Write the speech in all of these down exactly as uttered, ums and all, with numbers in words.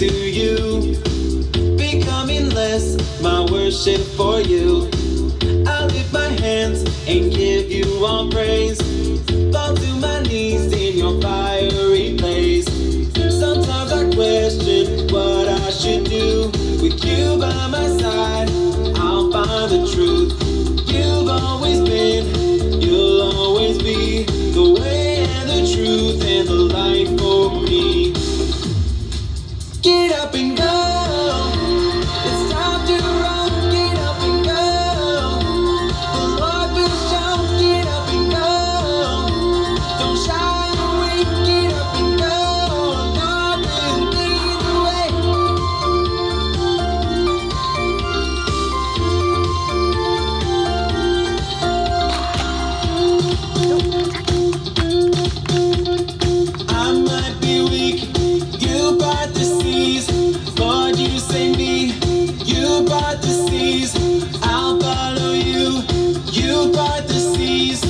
to you, becoming less my worship for you. I lift my hands and give you all praise, fall to my knees in your fiery place. Sometimes I question what I should do. With you by my side, I'll find the truth. You've always been, you'll always be the way and the truth and the life for me. Get up and go, it's time to run. Get up and go, the Lord will show. Get up and go, don't shy away. Get up and go, God will lead the way. I might be weak, you part the seas. Lord, you save me, you part the seas. I'll follow you, you part the seas.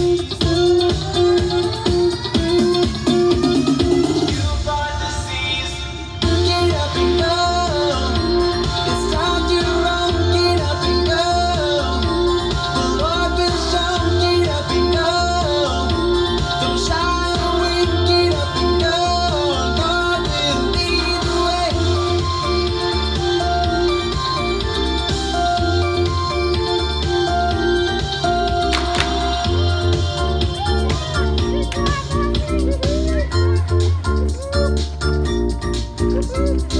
You part the seas. Get up and go, it's time to run. Get up and go, the Lord will show. Get up and go, don't shy away. Get up and go, God will lead the way. Thank you.